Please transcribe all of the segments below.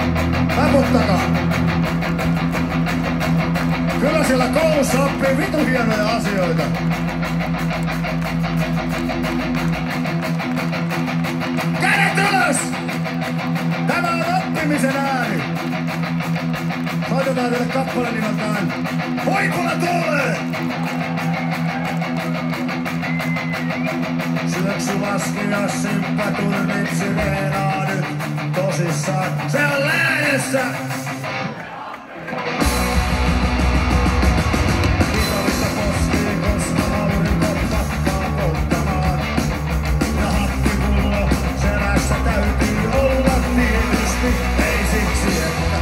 Taputtakaa. Kyllä siellä koulussa oppii vitu hienoja asioita. Kädet ylös! Tämä on oppimisen ääni. Soitetaan teille kappale nimeltään Hoikula tuulee! Syöksy laski ja symppäturnit sireenaa nyt tosissaan. Se on lähdössä! Kiitollista postiin, koska aurinko pakkaa polttamaan. Ja hattipullo selässä täytyy olla tietysti, ei siksi että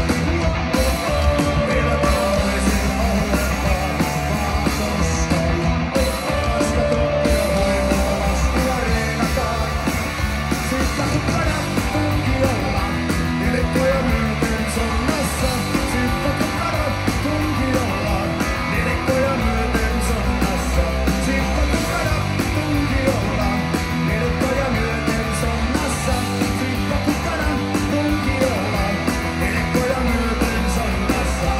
minä olisin ollenkaan vaan tosta. Koska tukkio huimoa lastua reenataan. Siitä kun kadat tunkiolla, nilkkoja myöten sonnassa. Siitä kun kadat tunkiolla, nilkkoja myöten sonnassa. Siitä kun kadat tunkiolla, nilkkoja myöten sonnassa. Siitä kun kadat tunkiolla, nilkkoja myöten sonnassa.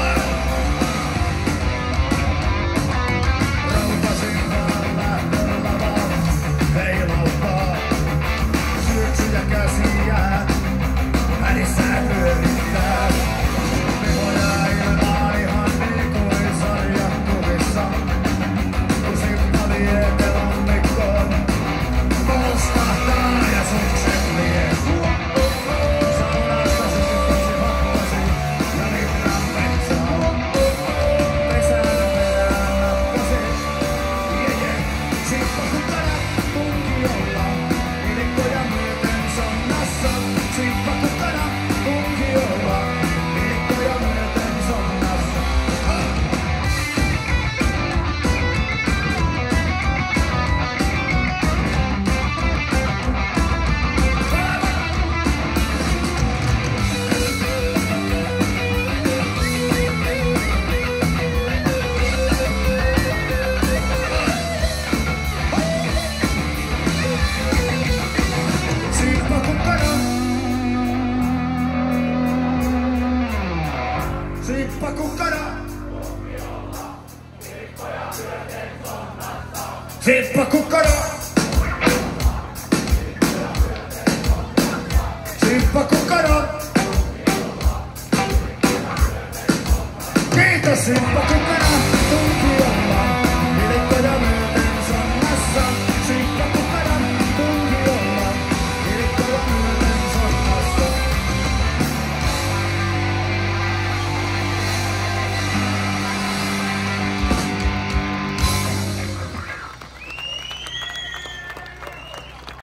Rautasin lähdöllä vaan heilauttaa. Syöksyjä käsiä välissä pyörittää. Tehoja ilmaan ihan niin kuin sarjakuvissa. Kun silta vie telonnikkoon, polstahtaa ja sukset vie. Saunasta sytyttäisi hakkasi ja linnan metsää. Pesän perään nappasi. Siitä kun kadat tunkiolla, nilkkoja myöten sonnassa. Siitä kun kadat tunkiolla, nilkkoja myöten sonnassa. Siitä kun kadat, siitä kun kadat, siitä kun kadat, siitä kun kadat. Kiitos, siitä kun kadat.